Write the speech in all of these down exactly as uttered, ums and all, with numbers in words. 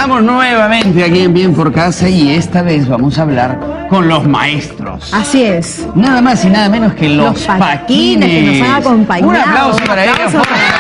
Estamos nuevamente aquí en Bien por Casa y esta vez vamos a hablar con los maestros. Así es. Nada más y nada menos que los, los paquines, paquines que nos han acompañado. Un aplauso para Un ellos. aplauso para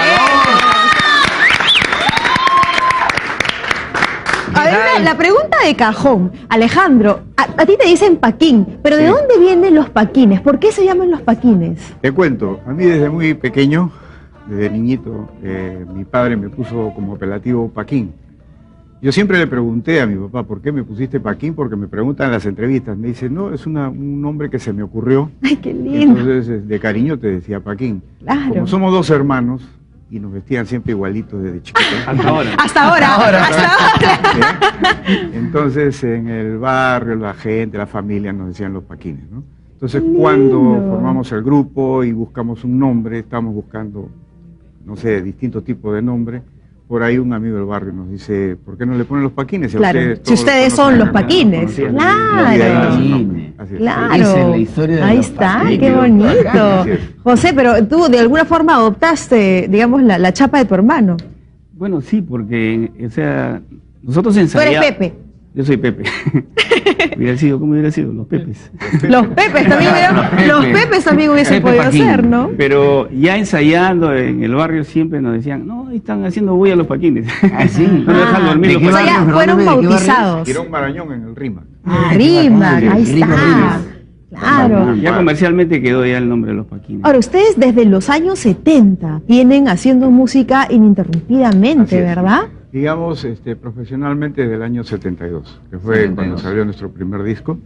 A ver, la, la pregunta de cajón. Alejandro, a, a ti te dicen paquín, pero ¿de Sí. dónde vienen los paquines? ¿Por qué se llaman los paquines? Te cuento, a mí desde muy pequeño, desde niñito, eh, mi padre me puso como apelativo Paquín. Yo siempre le pregunté a mi papá, ¿por qué me pusiste Paquín? Porque me preguntan en las entrevistas, me dice, no, es una, un nombre que se me ocurrió. Ay, qué lindo. Entonces, de cariño te decía Paquín. Claro. Como somos dos hermanos y nos vestían siempre igualitos desde chiquitos. Hasta ahora. Hasta ahora, hasta ahora. ¿Eh? Entonces, en el barrio, la gente, la familia nos decían los Paquines, ¿no? Entonces, cuando formamos el grupo y buscamos un nombre, estamos buscando, no sé, distintos tipos de nombres. Por ahí un amigo del barrio nos dice, ¿por qué no le ponen los Paquines? Si Claro, ustedes si todos ustedes conocen son los el- paquines, conocían claro. el- y de ahí nace el Paquines. nombre. Así es. Claro. Esa es la historia de Ahí los está, paquines. qué bonito. Así es. José, pero tú de alguna forma adoptaste, digamos, la, la chapa de tu hermano. Bueno, sí, porque, o sea, nosotros Tú eres ensayamos. Pepe. Yo soy Pepe. Hubiera sido, ¿cómo hubiera sido? Los Pepes. Los Pepes también, hubieran- los Pepes también hubiesen Pepe podido Paquín. ser, ¿no? Pero ya ensayando en el barrio siempre nos decían, no, ahí están haciendo bulla los Paquines. ¿Ah, sí? No me dejan Ah, dormir ¿de los qué O sea, Paquines. ya barrio? fueron Perdóname, ¿de qué barrio es? bautizados. Tirón Marañón en el Rima. Ah, Rima, Sí, ahí Rima, está. Rima. Claro. Ya comercialmente quedó ya el nombre de los Paquines. Ahora, ustedes desde los años setenta vienen haciendo música ininterrumpidamente, Así es. ¿verdad? Digamos, este, profesionalmente desde el año setenta y dos, que fue setenta y cuando dos. salió nuestro primer disco.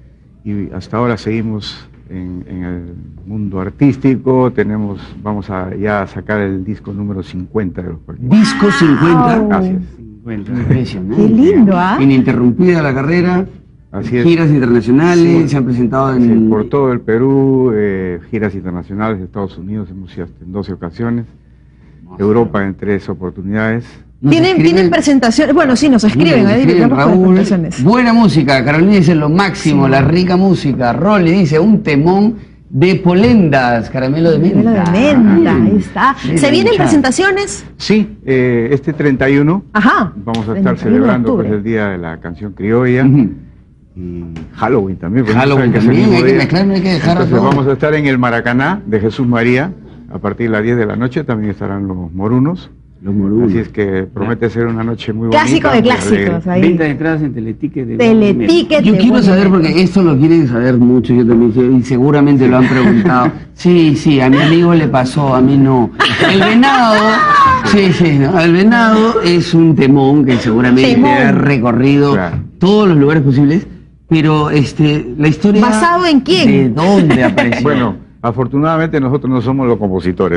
Y hasta ahora seguimos en, en el mundo artístico. Tenemos, vamos a ya a sacar el disco número cincuenta de los Paquines. Disco cincuenta. Wow. Así es. cincuenta. Impresionante. Qué lindo, ¿ah? Ininterrumpida la carrera. Así es. Giras internacionales, Sí. se han presentado Sí, en... por todo el Perú, eh, giras internacionales de Estados Unidos, hemos ido hasta en doce ocasiones. Europa en tres oportunidades. Nos ¿Tienen, escriben- tienen presentaciones? Bueno, sí, nos escriben, Nos ahí escriben, digamos, con Raúl, presentaciones. buena música. Carolina dice lo máximo, la rica música. Rolly dice un temón de polendas, caramelo de menta. Caramelo de menta, ahí está. Sí, ¿Se la vienen hinchada. presentaciones? Sí, eh, este treinta y uno Ajá. vamos a estar treinta y uno de celebrando pues, octubre. el Día de la Canción Criolla. Ujú. Y Halloween también. porque Halloween no saben que es el también, mismo hay que día. mezclar, no hay que dejar Entonces todo. vamos a estar en el Maracaná de Jesús María a partir de las diez de la noche. También estarán los morunos. Los morunos. Así es que promete ser una noche muy bonita. Clásico de muy clásicos, alegre. ahí. Venta de entradas en Teleticket de Teleticket. Yo de quiero buen saber, momento. porque esto lo quieren saber mucho, yo también sé, y seguramente lo han preguntado. Sí, sí, a mi amigo le pasó, a mí no. El venado, sí, sí, no, el venado es un temón que seguramente Temón. ha recorrido Claro. todos los lugares posibles, pero este, la historia... ¿Basado en quién? ¿De dónde apareció? Bueno, afortunadamente nosotros no somos los compositores.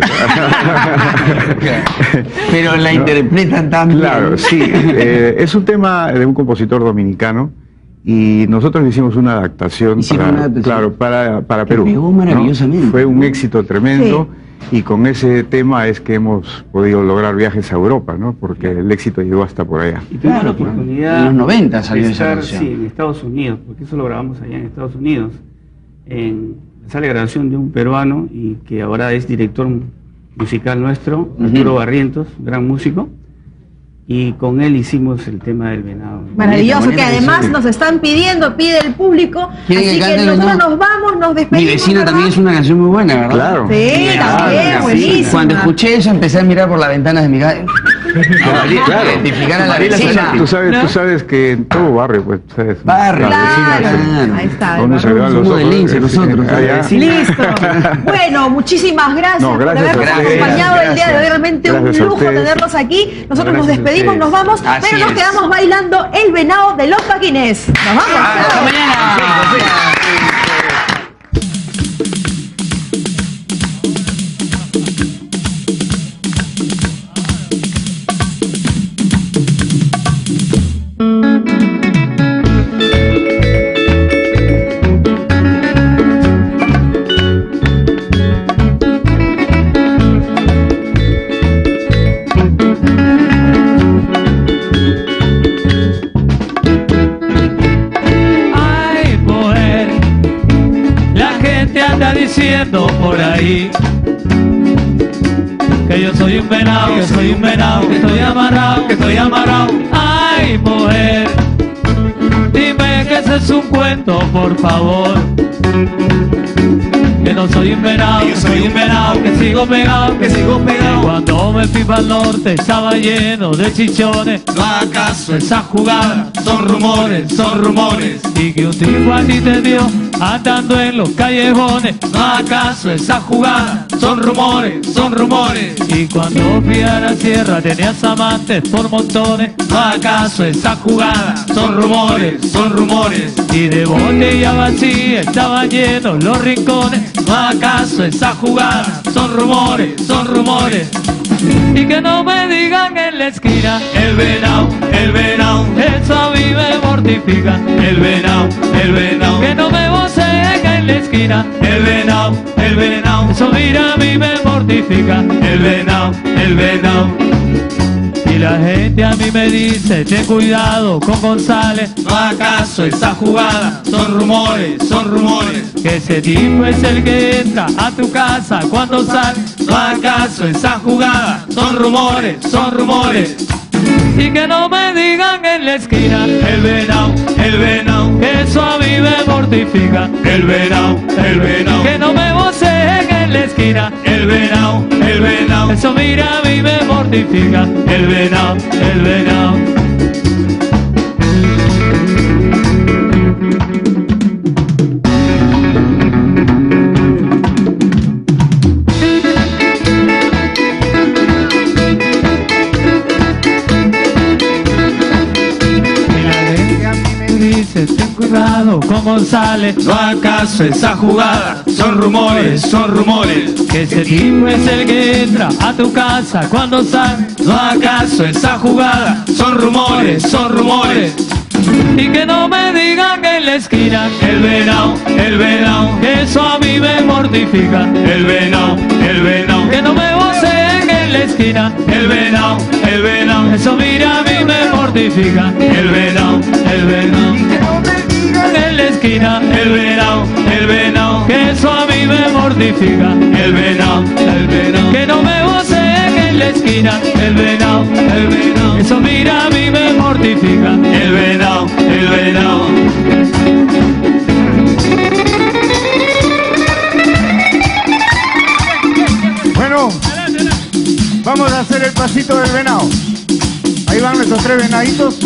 pero la interpretan también. Claro, sí. eh, es un tema de un compositor dominicano y nosotros le hicimos una adaptación, Hicieron para, una adaptación. claro, para, para Que Perú. pegó ¿no? maravillosamente. Fue un éxito tremendo y con ese tema es que hemos podido lograr viajes a Europa, ¿no? Porque el éxito llegó hasta por allá. Y tuvimos Claro, la oportunidad en los noventa salió de esa estar, canción. sí, en Estados Unidos, porque eso lo grabamos allá en Estados Unidos, en la sala de grabación de un peruano y que ahora es director musical nuestro, Arturo Barrientos, gran músico, y con él hicimos el tema del venado. Maravilloso, Bonita, que bonita además canción. nos están pidiendo, pide el público. ¿Quieren que Así cante que el nosotros venado? nos vamos, nos despedimos. Mi vecina ¿verdad? también es una canción muy buena, ¿verdad? Claro. Sí, Claro, también, sí. buenísima. Cuando escuché eso empecé a mirar por las ventanas de mi casa. Claro. Identificar a la Mariela vecina. Solarte. Tú sabes, ¿No? tú sabes que en todo barrio, pues, sabes, Barrio, las Claro, vecinas, claro. ahí está. a uno se le van los Somos del ojos, lince eh, nosotros, sí, allá. sí. Listo. Bueno, muchísimas gracias, No, gracias por habernos a ustedes. acompañado el día de hoy. Gracias. Realmente Gracias un a lujo ustedes. tenerlos aquí. Nosotros nos Gracias a despedimos, ustedes. nos vamos, Así pero nos es. quedamos bailando el venado de los Paquines. Nos vamos. Hasta mañana. Ay, mujer, la gente anda diciendo por ahí que yo soy un venado, que soy un venado, que estoy amarrado, que estoy amarrado. Ay, Ay, mujer, dime que ese es un cuento, por favor. Que no soy un venado, que soy un venado, que sigo pegado, que sigo pegado. Cuando me fui para el norte estaba lleno de chichones. No hagas caso, Esa jugada son rumores, son rumores. y que un tipo a ti te vio andando en los callejones. No hagas caso, esa jugada, son rumores, son rumores. Y cuando fui a la sierra tenías amantes por montones. No hagas caso, esa jugada, son rumores, son rumores. Y de botella vacía estaban llenos los rincones. No hagas caso, esa jugada, son rumores, son rumores. Y que no me digan en la esquina El venado, el venado, eso a mí me mortifica. el venado, el venado, Que no me voceen en la esquina el venado, el venado, eso mira a mí me mortifica. el venado, el venado. Y la gente a mí me dice ten cuidado con González, No hagas caso, esa jugada, son rumores, son rumores. que ese tipo es el que entra a tu casa cuando sale. No hagas caso, esa jugada, son rumores, son rumores. Y que no me digan en la esquina El venado, el venado, que eso a mí me mortifica. el venado, el venado, Que no me voceen en la esquina el venado, el venado, eso mira a mí me mortifica. el venado, El venado. Ten cuidado con González, No hagas caso, esa jugada, son rumores, son rumores. que ese tipo es el que entra a tu casa cuando sale. No hagas caso, esa jugada, son rumores, son rumores. Y que no me digan en la esquina El venado, el venado, que eso a mí me mortifica. el venado, el venado, Que no me voceen en la esquina el venado, el venado, eso mira a mí me mortifica. el venado, el venado, En la esquina el venado, el venado, que eso a mí me mortifica. el venado, el venado, Que no me voceen en la esquina el venado, el venado, eso mira a mí me mortifica. el venado, el venado. Bueno, vamos a hacer el pasito del venado. Ahí van nuestros tres venaditos.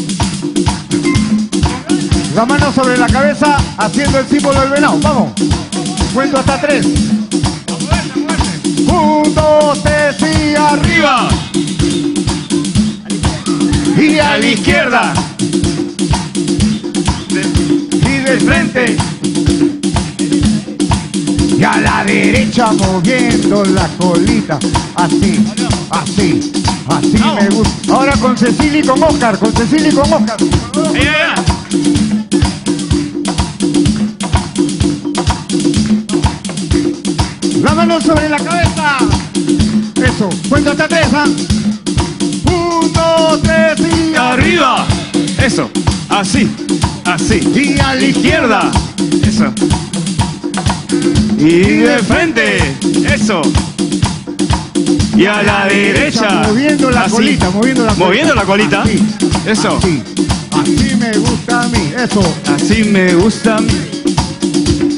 La mano sobre la cabeza haciendo el símbolo del venado. Vamos. Cuento hasta tres. Un, dos, tres y arriba. Y A la izquierda, y de frente. Y a la derecha moviendo la colita. Así, así, así me gusta. Ahora con Cecilia y con Oscar, con Cecilia y con Oscar. ahí, ahí, La mano sobre la cabeza. Eso, cuento hasta tres, ¿ah? Un, dos, tres y arriba, eso, así, así. Y a la izquierda. Eso. Y de frente, eso. Y a la derecha. Moviendo la así. colita, moviendo la colita. Moviendo la colita. Así, Eso. Así, así me gusta a mí. Eso. Así me gusta.